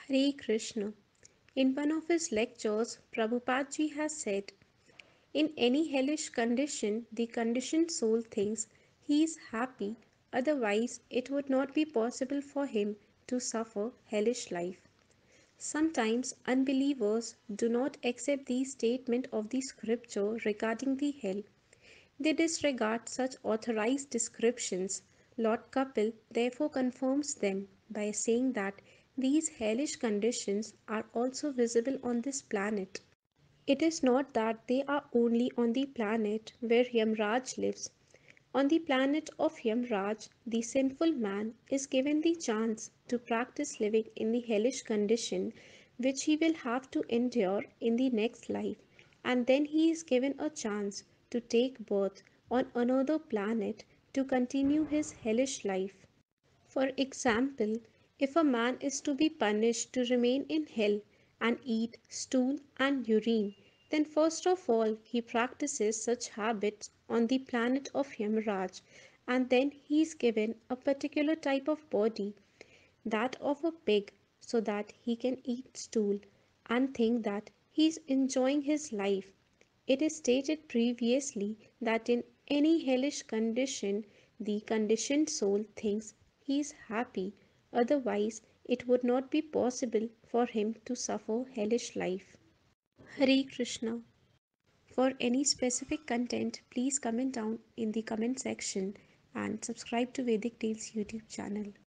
Hare Krishna. In one of his lectures, Prabhupada ji has said, in any hellish condition, the conditioned soul thinks he is happy, otherwise, it would not be possible for him to suffer hellish life. Sometimes unbelievers do not accept the statement of the scripture regarding the hell. They disregard such authorized descriptions. Lord Kapil therefore confirms them by saying that these hellish conditions are also visible on this planet. It is not that they are only on the planet where Yamarāja lives. On the planet of Yamarāja, the sinful man is given the chance to practice living in the hellish condition which he will have to endure in the next life, and then he is given a chance to take birth on another planet to continue his hellish life. For example, if a man is to be punished to remain in hell and eat stool and urine, then first of all he practices such habits on the planet of Yamaraj, and then he is given a particular type of body, that of a pig, so that he can eat stool and think that he is enjoying his life. It is stated previously that in any hellish condition, the conditioned soul thinks he is happy, otherwise, it would not be possible for him to suffer hellish life. Hare Krishna. For any specific content, please comment down in the comment section and subscribe to Vedic Tales YouTube channel.